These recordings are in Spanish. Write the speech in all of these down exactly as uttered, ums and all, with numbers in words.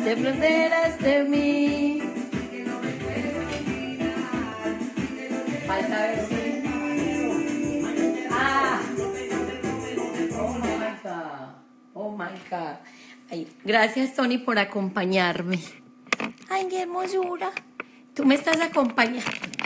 te protegerás de mí. Falta ver si. Ah. Oh my God. Oh my God. Ay, gracias, Tony, por acompañarme. Ay, qué hermosura. Tú me estás acompañando.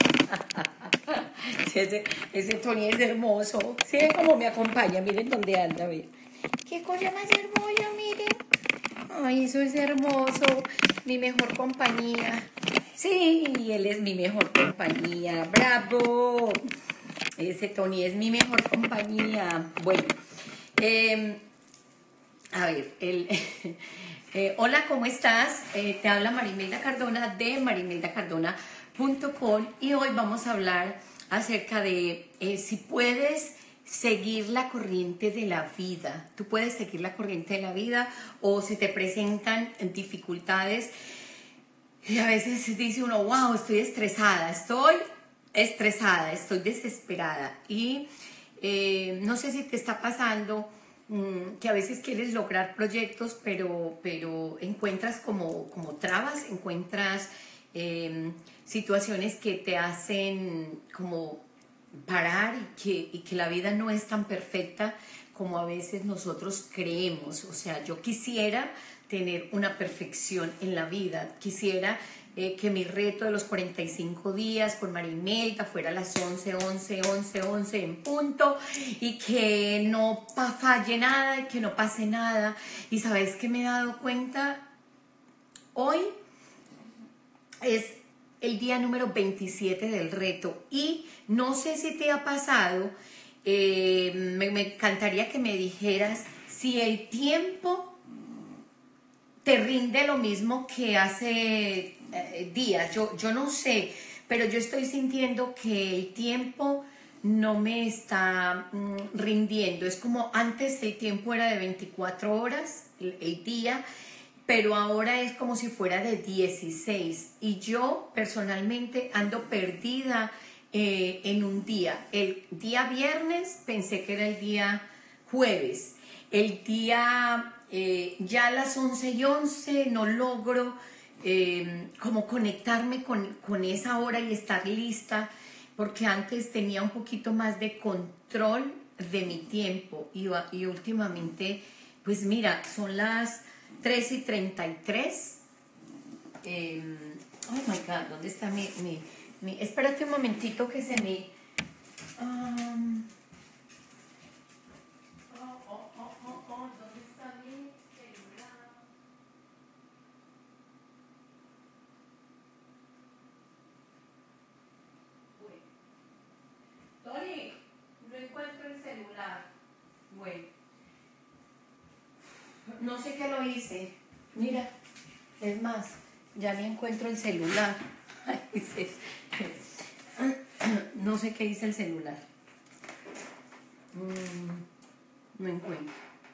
Ese, ese Tony es hermoso. Sí, cómo me acompaña. Miren dónde anda. Miren. Qué cosa más hermosa, miren. Ay, eso es hermoso. Mi mejor compañía. Sí, él es mi mejor compañía. ¡Bravo! Ese Tony es mi mejor compañía. Bueno, eh, a ver, el, eh, hola, ¿cómo estás? Eh, te habla Marimelda Cardona de marimelda cardona punto com y hoy vamos a hablar acerca de eh, si puedes seguir la corriente de la vida. Tú puedes seguir la corriente de la vida o se te presentan dificultades y a veces dice uno, wow, estoy estresada, estoy estresada, estoy desesperada y eh, no sé si te está pasando mmm, que a veces quieres lograr proyectos pero, pero encuentras como, como trabas, encuentras eh, situaciones que te hacen como parar y que, y que la vida no es tan perfecta como a veces nosotros creemos. O sea, yo quisiera tener una perfección en la vida, quisiera eh, que mi reto de los cuarenta y cinco días con Marimelda fuera a las once, once, once, once en punto y que no falle nada y que no pase nada. Y ¿sabes qué me he dado cuenta? Hoy es el día número veintisiete del reto y no sé si te ha pasado, eh, me, me encantaría que me dijeras si el tiempo te rinde lo mismo que hace eh, días. Yo, yo no sé, pero yo estoy sintiendo que el tiempo no me está mm, rindiendo. Es como antes el tiempo era de veinticuatro horas, el, el día, pero ahora es como si fuera de dieciséis y yo personalmente ando perdida eh, en un día. El día viernes pensé que era el día jueves, el día eh, ya a las once y once no logro eh, como conectarme con, con esa hora y estar lista, porque antes tenía un poquito más de control de mi tiempo y, y últimamente, pues mira, son las tres y treinta y tres. Eh, oh my God, ¿dónde está mi, mi, mi? Espérate un momentito que se me. Um, oh, oh, oh, oh, oh, ¿dónde está mi celular? Bueno. Tony, no encuentro el celular. Bueno. No sé qué lo hice. Mira, es más, ya ni encuentro el celular. No sé qué hice el celular. Mm, no encuentro.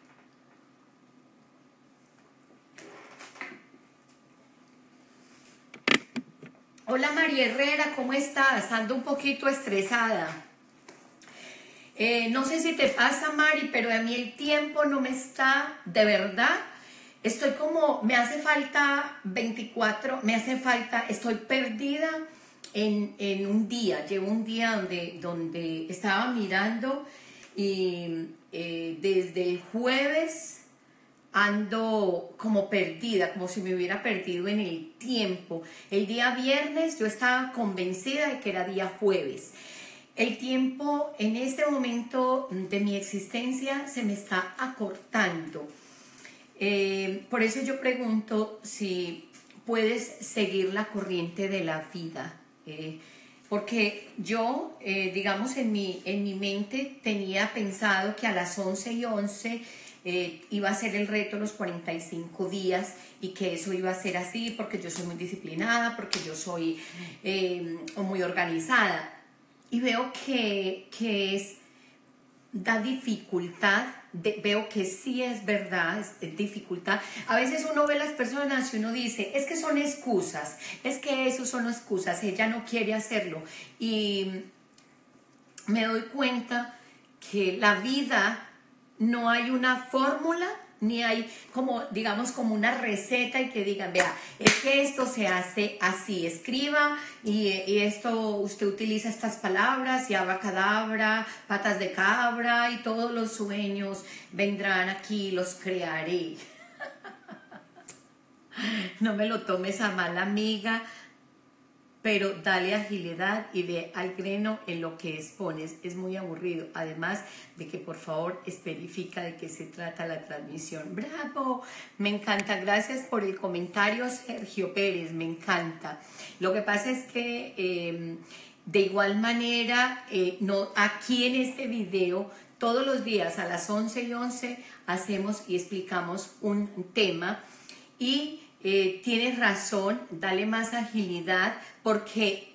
Hola María Herrera, ¿cómo estás? Ando un poquito estresada. Eh, no sé si te pasa, Mari, pero a mí el tiempo no me está, de verdad, estoy como, me hace falta veinticuatro, me hace falta, estoy perdida en, en un día. Llevo un día donde, donde estaba mirando y eh, desde el jueves ando como perdida, como si me hubiera perdido en el tiempo. El día viernes yo estaba convencida de que era día jueves. El tiempo en este momento de mi existencia se me está acortando. Eh, por eso yo pregunto si puedes seguir la corriente de la vida. Eh, porque yo, eh, digamos, en mi, en mi mente tenía pensado que a las once y once eh, iba a ser el reto los cuarenta y cinco días y que eso iba a ser así porque yo soy muy disciplinada, porque yo soy eh, muy organizada. Y veo que, que es, da dificultad, de, veo que sí es verdad, es, es dificultad. A veces uno ve a las personas y uno dice, es que son excusas, es que eso son excusas, ella no quiere hacerlo. Y me doy cuenta que la vida no hay una fórmula ni hay como, digamos, como una receta y que digan, vea, es que esto se hace así, escriba y, y esto, usted utiliza estas palabras y abacadabra, patas de cabra y todos los sueños vendrán aquí, los crearé. No me lo tomes a mal, amiga, pero dale agilidad y ve al grano en lo que expones. Es muy aburrido. Además de que, por favor, especifica de qué se trata la transmisión. ¡Bravo! Me encanta. Gracias por el comentario, Sergio Pérez. Me encanta. Lo que pasa es que, eh, de igual manera, eh, no, aquí en este video, todos los días a las once y once, hacemos y explicamos un tema. Y eh, tienes razón, dale más agilidad, porque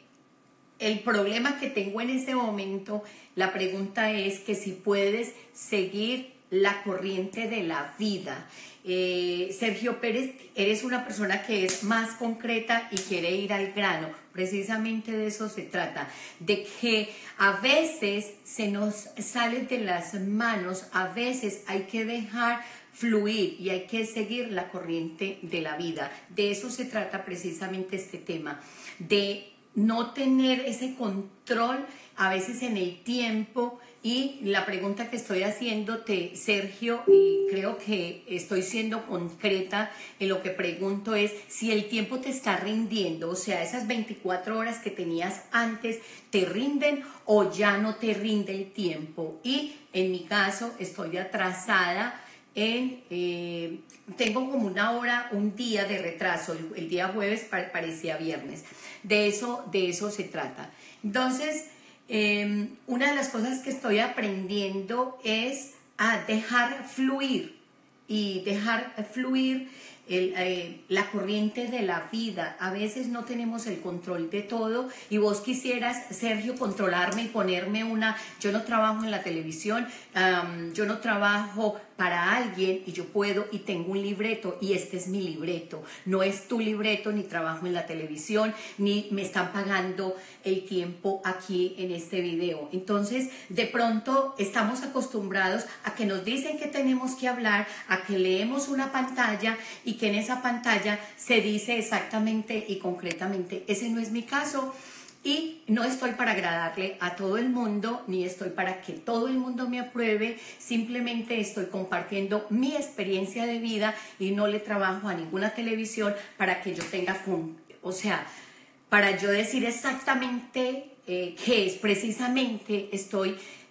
el problema que tengo en este momento, la pregunta es que si puedes seguir la corriente de la vida. Eh, Sergio Pérez, eres una persona que es más concreta y quiere ir al grano. Precisamente de eso se trata, de que a veces se nos sale de las manos, a veces hay que dejar fluir y hay que seguir la corriente de la vida. De eso se trata precisamente este tema, de no tener ese control a veces en el tiempo. Y la pregunta que estoy haciéndote, Sergio, y creo que estoy siendo concreta en lo que pregunto, es si el tiempo te está rindiendo, o sea, esas veinticuatro horas que tenías antes, ¿te rinden o ya no te rinde el tiempo? Y en mi caso estoy atrasada. En, eh, tengo como una hora, un día de retraso, el, el día jueves parecía viernes, de eso, de eso se trata. Entonces, eh, una de las cosas que estoy aprendiendo es a dejar fluir y dejar fluir el, eh, la corriente de la vida. A veces no tenemos el control de todo y vos quisieras, Sergio, controlarme y ponerme una, yo no trabajo en la televisión, um, yo no trabajo para alguien y yo puedo y tengo un libreto y este es mi libreto, no es tu libreto, ni trabajo en la televisión, ni me están pagando el tiempo aquí en este video. Entonces, de pronto estamos acostumbrados a que nos dicen que tenemos que hablar, a que leemos una pantalla y que en esa pantalla se dice exactamente y concretamente. Ese no es mi caso. Y no estoy para agradarle a todo el mundo, ni estoy para que todo el mundo me apruebe, simplemente estoy compartiendo mi experiencia de vida y no le trabajo a ninguna televisión para que yo tenga fun, o sea, para yo decir exactamente eh, qué es. Precisamente estoy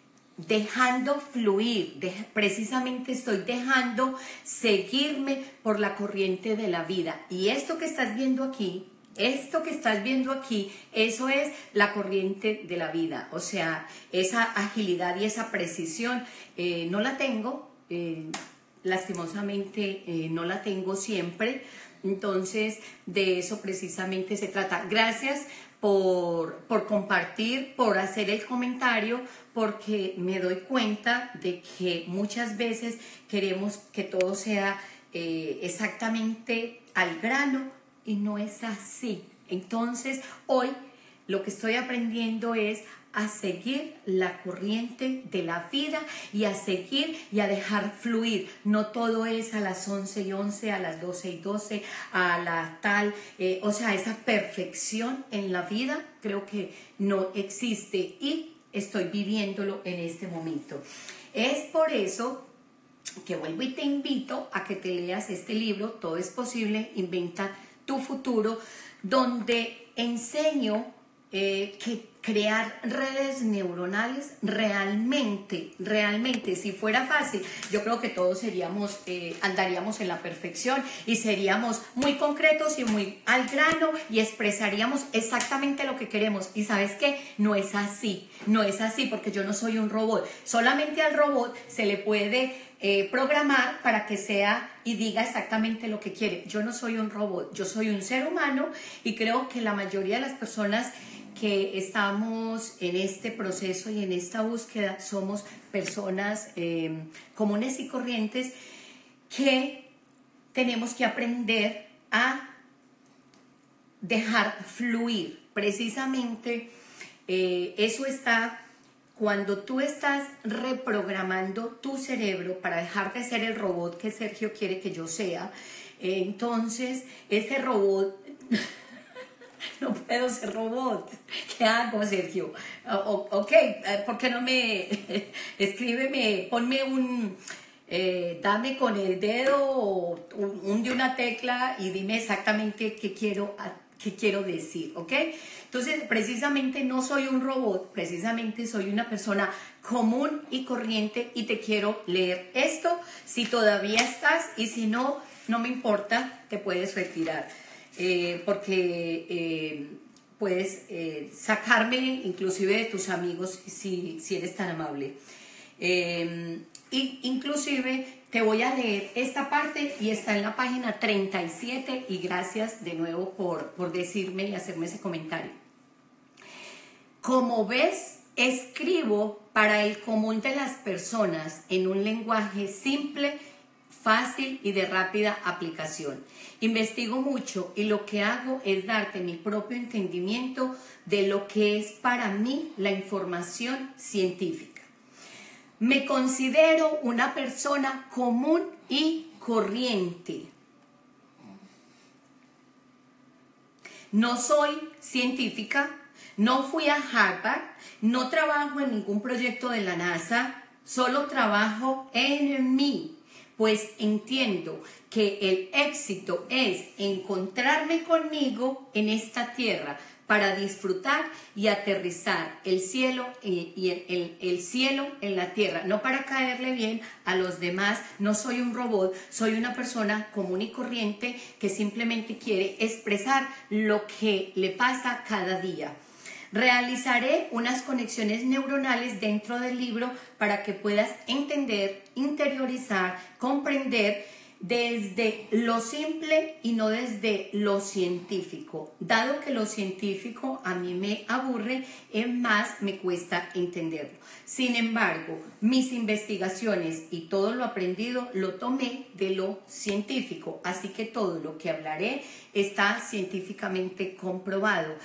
dejando fluir, de, precisamente estoy dejando seguirme por la corriente de la vida. Y esto que estás viendo aquí, Esto que estás viendo aquí, eso es la corriente de la vida. O sea, esa agilidad y esa precisión eh, no la tengo, eh, lastimosamente eh, no la tengo siempre. Entonces, de eso precisamente se trata. Gracias por, por compartir, por hacer el comentario, porque me doy cuenta de que muchas veces queremos que todo sea eh, exactamente al grano, y no es así. Entonces, hoy lo que estoy aprendiendo es a seguir la corriente de la vida y a seguir y a dejar fluir. No todo es a las once y once, a las doce y doce, a la tal, eh, o sea, esa perfección en la vida creo que no existe y estoy viviéndolo en este momento. Es por eso que vuelvo y te invito a que te leas este libro, Todo es posible, inventa tu futuro, donde enseño eh, que crear redes neuronales realmente, realmente, si fuera fácil, yo creo que todos seríamos, eh, andaríamos en la perfección y seríamos muy concretos y muy al grano y expresaríamos exactamente lo que queremos. Y ¿sabes qué? No es así, no es así, porque yo no soy un robot. Solamente al robot se le puede Eh, programar para que sea y diga exactamente lo que quiere. Yo no soy un robot, yo soy un ser humano y creo que la mayoría de las personas que estamos en este proceso y en esta búsqueda somos personas eh, comunes y corrientes que tenemos que aprender a dejar fluir. Precisamente eh, eso está cuando tú estás reprogramando tu cerebro para dejar de ser el robot que Sergio quiere que yo sea, entonces ese robot... No puedo ser robot. ¿Qué hago, Sergio? O, ok, ¿por qué no me... Escríbeme, ponme un... Eh, dame con el dedo o hunde una tecla y dime exactamente qué quiero, qué quiero decir, ¿ok? Entonces, precisamente no soy un robot, precisamente soy una persona común y corriente y te quiero leer esto si todavía estás, y si no, no me importa, te puedes retirar. Eh, porque eh, puedes eh, sacarme inclusive de tus amigos si, si eres tan amable. Eh, y inclusive te voy a leer esta parte y está en la página treinta y siete, y gracias de nuevo por, por decirme y hacerme ese comentario. Como ves, escribo para el común de las personas en un lenguaje simple, fácil y de rápida aplicación. Investigo mucho y lo que hago es darte mi propio entendimiento de lo que es para mí la información científica. Me considero una persona común y corriente. No soy científica, no fui a Harvard, no trabajo en ningún proyecto de la NASA, solo trabajo en mí, pues entiendo que el éxito es encontrarme conmigo en esta tierra para disfrutar y aterrizar el cielo y, y el, el, el cielo en la tierra, no para caerle bien a los demás. No soy un robot, soy una persona común y corriente que simplemente quiere expresar lo que le pasa cada día. Realizaré unas conexiones neuronales dentro del libro para que puedas entender, interiorizar, comprender desde lo simple y no desde lo científico. Dado que lo científico a mí me aburre, es más, me cuesta entenderlo. Sin embargo, mis investigaciones y todo lo aprendido lo tomé de lo científico, así que todo lo que hablaré está científicamente comprobado.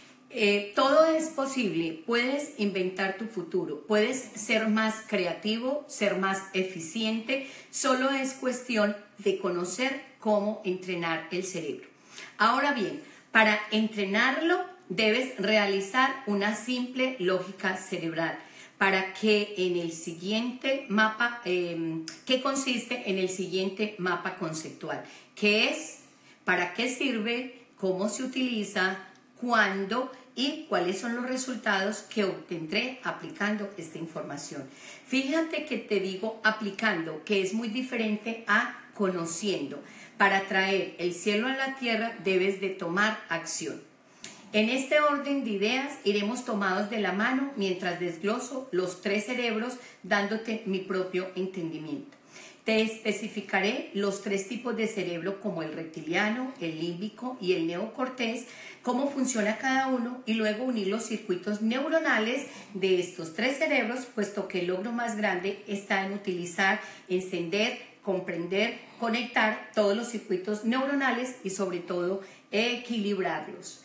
Eh, todo es posible, puedes inventar tu futuro, puedes ser más creativo, ser más eficiente, solo es cuestión de conocer cómo entrenar el cerebro. Ahora bien, para entrenarlo debes realizar una simple lógica cerebral para que en el siguiente mapa, eh, que consiste en el siguiente mapa conceptual, que es para qué sirve, cómo se utiliza, cuándo y cuáles son los resultados que obtendré aplicando esta información. Fíjate que te digo aplicando, que es muy diferente a conociendo. Para traer el cielo a la tierra debes de tomar acción. En este orden de ideas iremos tomados de la mano mientras desgloso los tres cerebros dándote mi propio entendimiento. Te especificaré los tres tipos de cerebro como el reptiliano, el límbico y el neocortés, cómo funciona cada uno y luego unir los circuitos neuronales de estos tres cerebros, puesto que el logro más grande está en utilizar, encender, comprender, conectar todos los circuitos neuronales y sobre todo equilibrarlos.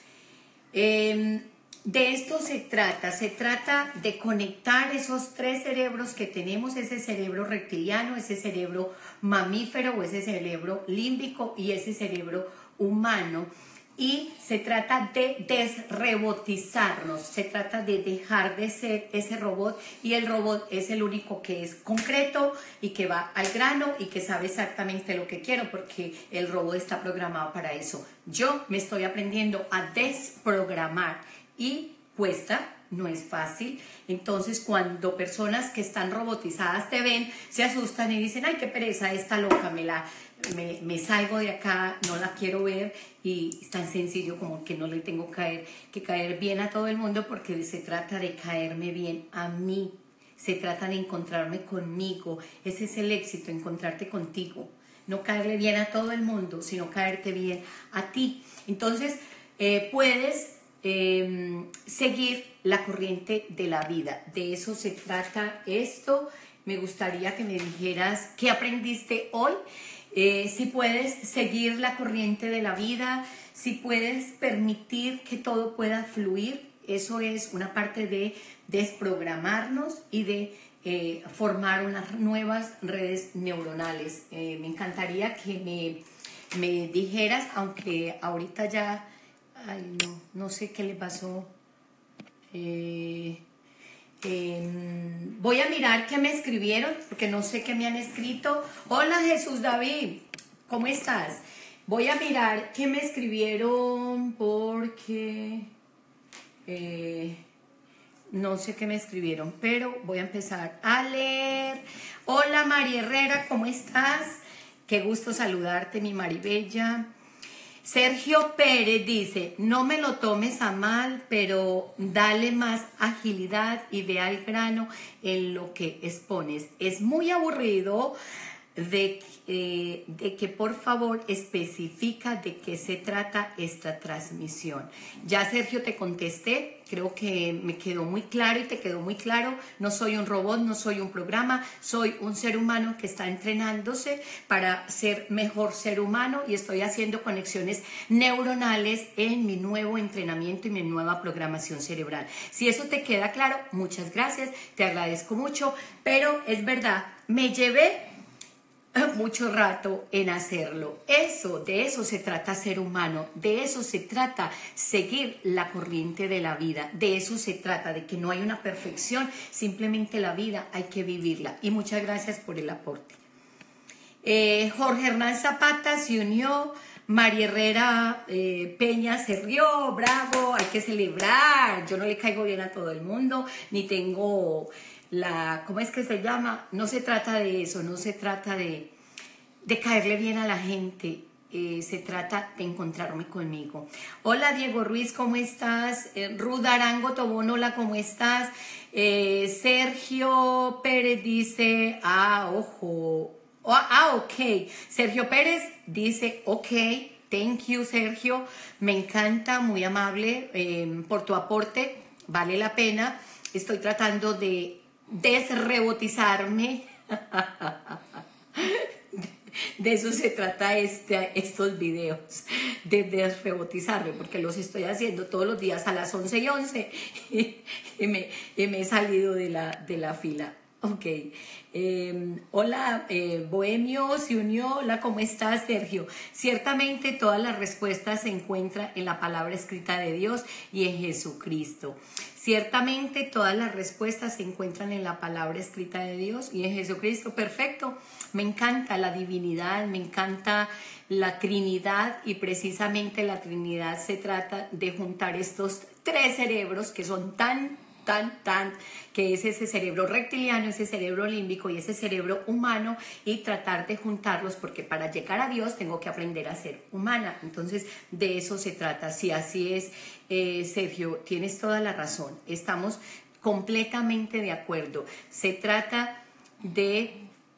Eh, De esto se trata, se trata de conectar esos tres cerebros que tenemos, ese cerebro reptiliano, ese cerebro mamífero o ese cerebro límbico y ese cerebro humano. Y se trata de desrobotizarnos, se trata de dejar de ser ese robot, y el robot es el único que es concreto y que va al grano y que sabe exactamente lo que quiero, porque el robot está programado para eso. Yo me estoy aprendiendo a desprogramar. Y cuesta, no es fácil. Entonces, cuando personas que están robotizadas te ven, se asustan y dicen, ay, qué pereza, esta loca, me, la, me, me salgo de acá, no la quiero ver. Y es tan sencillo como que no le tengo que caer, que caer bien a todo el mundo, porque se trata de caerme bien a mí. Se trata de encontrarme conmigo. Ese es el éxito, encontrarte contigo. No caerle bien a todo el mundo, sino caerte bien a ti. Entonces, eh, puedes... Eh, seguir la corriente de la vida. De eso se trata esto. Me gustaría que me dijeras qué aprendiste hoy, eh, si puedes seguir la corriente de la vida, si puedes permitir que todo pueda fluir, Eso es una parte de desprogramarnos y de eh, formar unas nuevas redes neuronales. Eh, me encantaría que me, me dijeras, aunque ahorita ya, ay no, no sé qué le pasó. Eh, eh, voy a mirar qué me escribieron, porque no sé qué me han escrito. Hola Jesús David, ¿cómo estás? Voy a mirar qué me escribieron porque eh, no sé qué me escribieron, pero voy a empezar a leer. Hola María Herrera, ¿cómo estás? Qué gusto saludarte, mi Maribella. Sergio Pérez dice, no me lo tomes a mal, pero dale más agilidad y ve al grano en lo que expones. Es muy aburrido de, eh, de que por favor especifica de qué se trata esta transmisión. Ya Sergio te contesté, creo que me quedó muy claro y te quedó muy claro. No soy un robot, no soy un programa, soy un ser humano que está entrenándose para ser mejor ser humano y estoy haciendo conexiones neuronales en mi nuevo entrenamiento y mi nueva programación cerebral. Si eso te queda claro, muchas gracias, te agradezco mucho, pero es verdad, me llevé mucho rato en hacerlo. Eso, de eso se trata ser humano, de eso se trata seguir la corriente de la vida, de eso se trata, de que no hay una perfección, simplemente la vida hay que vivirla. Y muchas gracias por el aporte. Eh, Jorge Hernán Zapata se unió, María Herrera eh, Peña se rió, bravo, hay que celebrar. Yo no le caigo bien a todo el mundo, ni tengo la, ¿cómo es que se llama? No se trata de eso, no se trata de, de caerle bien a la gente, eh, se trata de encontrarme conmigo. Hola Diego Ruiz, ¿cómo estás? Eh, Ruth Arango Tobón, hola, ¿cómo estás? Eh, Sergio Pérez dice, ah, ojo, oh, ah, ok. Sergio Pérez dice, ok. Thank you, Sergio. Me encanta, muy amable eh, por tu aporte. Vale la pena. Estoy tratando de desrebotizarme. De eso se trata este, estos videos, de desrebotizarme, porque los estoy haciendo todos los días a las once y once y, y, me, y me he salido de la, de la fila. Ok. Eh, hola, eh, Bohemio se unió. Hola, ¿cómo estás, Sergio? Ciertamente todas las respuestas se encuentran en la palabra escrita de Dios y en Jesucristo. Ciertamente todas las respuestas se encuentran en la palabra escrita de Dios y en Jesucristo. Perfecto. Me encanta la divinidad, me encanta la Trinidad y precisamente la Trinidad se trata de juntar estos tres cerebros que son tan tan, tan, que es ese cerebro reptiliano, ese cerebro límbico y ese cerebro humano y tratar de juntarlos porque para llegar a Dios tengo que aprender a ser humana. Entonces, de eso se trata. Si así es, eh, Sergio, tienes toda la razón. Estamos completamente de acuerdo. Se trata de,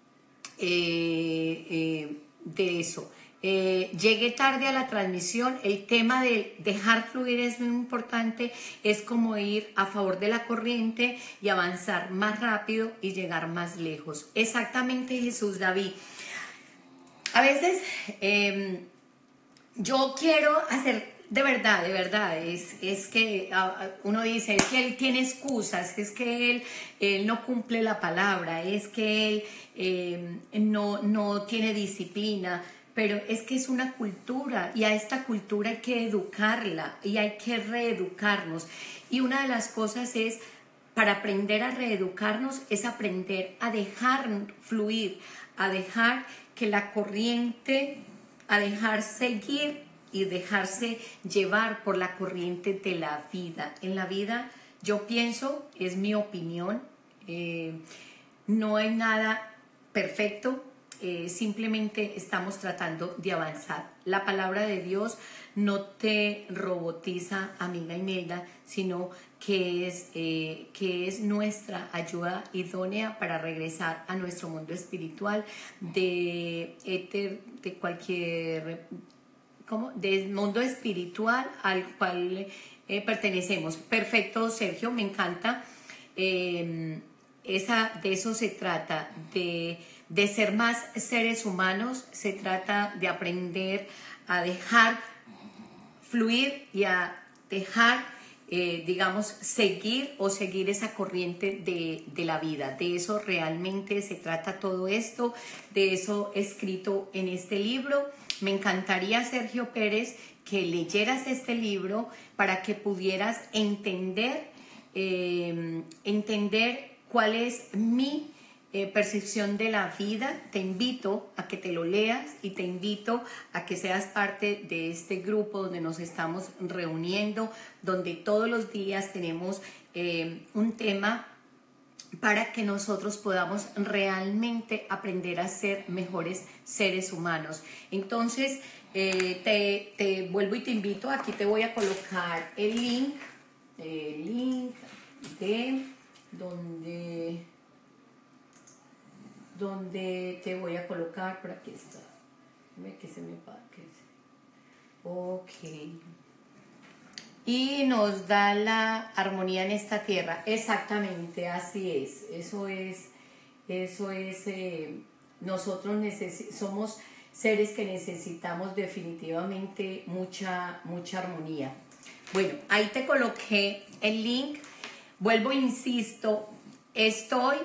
eh, eh, de eso. Eh, llegué tarde a la transmisión. El tema de dejar fluir es muy importante, es como ir a favor de la corriente y avanzar más rápido y llegar más lejos. Exactamente, Jesús David. A veces eh, yo quiero hacer, de verdad, de verdad, es, es que uh, uno dice, es que él tiene excusas, es que él, él no cumple la palabra, es que él eh, no, no tiene disciplina. Pero es que es una cultura y a esta cultura hay que educarla y hay que reeducarnos. Y una de las cosas es, para aprender a reeducarnos, es aprender a dejar fluir, a dejar que la corriente, a dejar seguir y dejarse llevar por la corriente de la vida. En la vida, yo pienso, es mi opinión, eh, no hay nada perfecto. Eh, simplemente estamos tratando de avanzar. La palabra de Dios no te robotiza, amiga Imelda, sino que es, eh, que es nuestra ayuda idónea para regresar a nuestro mundo espiritual de éter, de cualquier, ¿cómo? Del mundo espiritual al cual eh, pertenecemos. Perfecto, Sergio, me encanta. Eh, esa, de eso se trata, de de ser más seres humanos, se trata de aprender a dejar fluir y a dejar eh, digamos, seguir o seguir esa corriente de, de la vida. De eso realmente se trata todo esto, de eso escrito en este libro. Me encantaría, Sergio Pérez, que leyeras este libro para que pudieras entender, eh, entender cuál es mi Eh, percepción de la vida. Te invito a que te lo leas y te invito a que seas parte de este grupo donde nos estamos reuniendo, donde todos los días tenemos eh, un tema para que nosotros podamos realmente aprender a ser mejores seres humanos. Entonces, eh, te, te vuelvo y te invito, aquí te voy a colocar el link, el link de donde... donde te voy a colocar, por aquí está, que se me va, que se... ok, y nos da la armonía en esta tierra, exactamente, así es, eso es, eso es, eh, nosotros somos seres que necesitamos definitivamente mucha, mucha armonía. Bueno, ahí te coloqué el link, vuelvo e insisto, estoy...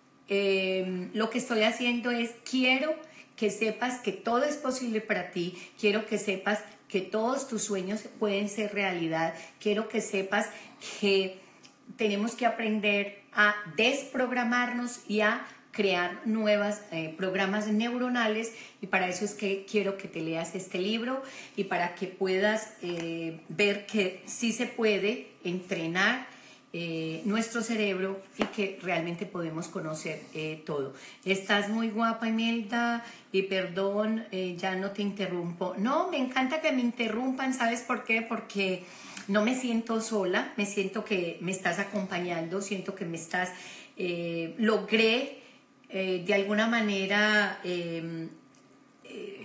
Eh, lo que estoy haciendo es, quiero que sepas que todo es posible para ti, quiero que sepas que todos tus sueños pueden ser realidad, quiero que sepas que tenemos que aprender a desprogramarnos y a crear nuevos eh, programas neuronales, y para eso es que quiero que te leas este libro y para que puedas eh, ver que sí se puede entrenar Eh, nuestro cerebro y que realmente podemos conocer eh, todo. Estás muy guapa, Imelda, y perdón, eh, ya no te interrumpo. No, me encanta que me interrumpan, ¿sabes por qué? Porque no me siento sola, me siento que me estás acompañando, siento que me estás, eh, logré eh, de alguna manera eh, eh,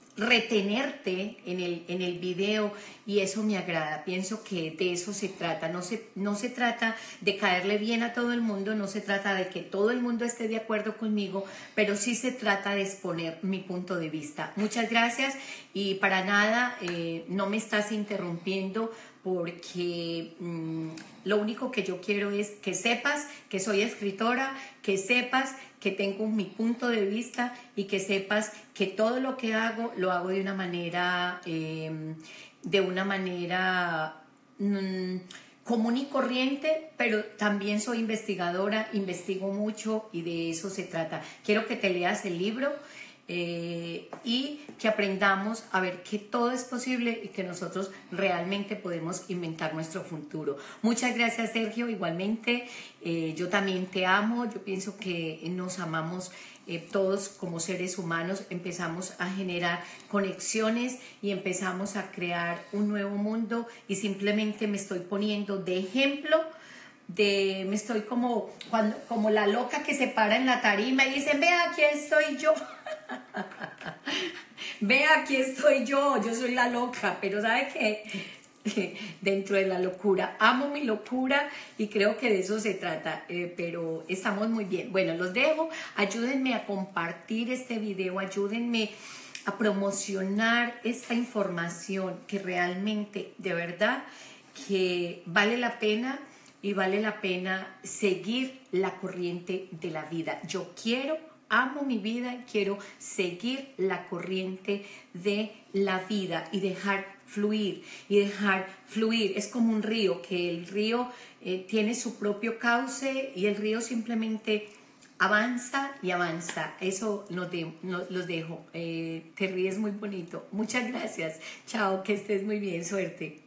retenerte en el, en el video, y eso me agrada. Pienso que de eso se trata, no se, no se trata de caerle bien a todo el mundo, no se trata de que todo el mundo esté de acuerdo conmigo, pero sí se trata de exponer mi punto de vista. Muchas gracias, y para nada eh, no me estás interrumpiendo, porque mmm, lo único que yo quiero es que sepas que soy escritora, que sepas que tengo mi punto de vista y que sepas que todo lo que hago lo hago de una manera, eh, de una manera mmm, común y corriente, pero también soy investigadora, investigo mucho y de eso se trata. Quiero que te leas el libro eh, y que aprendamos a ver que todo es posible y que nosotros realmente podemos inventar nuestro futuro. Muchas gracias, Sergio, igualmente. Eh, yo también te amo, yo pienso que nos amamos eh, todos como seres humanos, empezamos a generar conexiones y empezamos a crear un nuevo mundo, y simplemente me estoy poniendo de ejemplo. De, me estoy como, cuando, como la loca que se para en la tarima y dicen, vea, aquí estoy yo. Vea, aquí estoy yo, yo soy la loca, pero ¿sabe qué? Dentro de la locura, amo mi locura y creo que de eso se trata, eh, pero estamos muy bien. Bueno, los dejo, ayúdenme a compartir este video, ayúdenme a promocionar esta información que realmente, de verdad, que vale la pena. Y vale la pena seguir la corriente de la vida. Yo quiero, amo mi vida, quiero seguir la corriente de la vida y dejar fluir, y dejar fluir. Es como un río, que el río eh, tiene su propio cauce y el río simplemente avanza y avanza. Eso los, de, los dejo. Eh, te ríes muy bonito. Muchas gracias. Chao, que estés muy bien. Suerte.